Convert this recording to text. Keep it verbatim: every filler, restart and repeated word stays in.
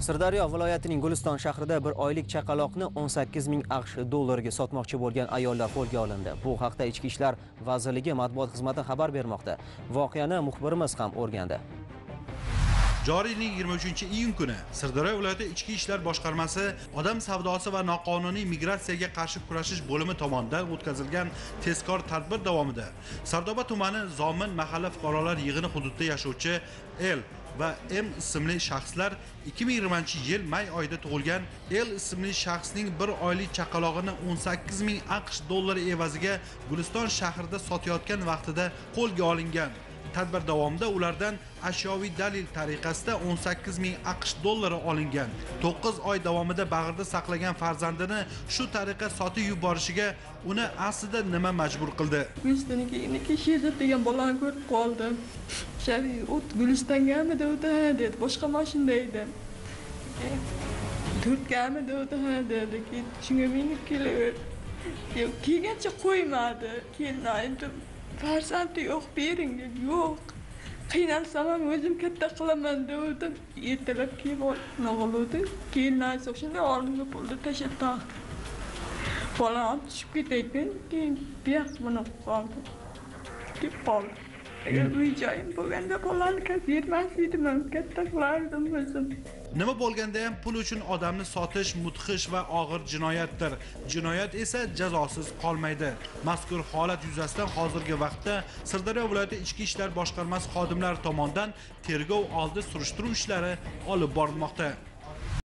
Sirdaryo viloyatining Guliston shahrida bir oylik chaqaloqni o'n sakkiz ming AQSh dollariga sotmoqchi bo'lgan ayollar qo'lga olindi. Bu haqda Ichki ishlar vazirligi matbuot xizmati xabar bermoqda. Voqeani muxbirimiz ham o'rgandi. Joriy yilning yigirma uchinchi iyun kuni Sirdaryo viloyati Ichki ishlar boshqarmasi odam savdosi va noqonuniy migratsiyaga qarshi kurashish bo'limi tomonidan o'tkazilgan tezkor tadbir davomida Sardoba tumani Zomin mahalla fuqarolar yig'ini hududida yashovchi L va M ismli shaxslar ikki ming yigirmanchi yil may oyida tug'ilgan L ismli shaxsning bir oylik chaqalog'ini o'n sakkiz ming AQSh dollari evaziga Guliston shahrida sotayotgan vaqtida qo'lga olingan. Tadbir davomida ulardan ashyoviy dalil tariqasida o'n sakkiz ming AQSh dollari olingan. to'qqiz oy davomida bag'rida saqlagan farzandini shu tariqa sotib yuborishiga uni aslida nima majbur qildi? Gulistonga Sherzod degan bolani ko'rib qoldim. Shabiy o't Gulistongami dedi, dedi. Boshqa mashina edi. Turtgami dedi, dedi. Shunga minib kelaverdi. Yo'q, kelgancha qo'ymadi. Keyin aytdim, farzandi yo'q, bering dedi. Yo'q. Qiynalsam ham o'zim katta qilaman dedim. Ertalab kelib nog'ildi. Keyin aytsa shunday oldimga pulni tashatdi. Bolam olib tushib ketayotgan, keyin biyoq buni qoldi. Deb qoldi. Agar uy joyim bo'lganda bolani bermasdim, katta qilardim o'zim. Nima bo'lganda ham pul uchun odamni sotish mudhish va og'ir jinoyatdir. Jinoyat esa jazosiz qolmaydi. Mazkur holat yuzasidan hozirgi vaqtda Sirdaryo viloyati Ichki ishlar boshqarmasi xodimlari tomonidan tergov oldi surishtiruv ishlari olib borilmoqda.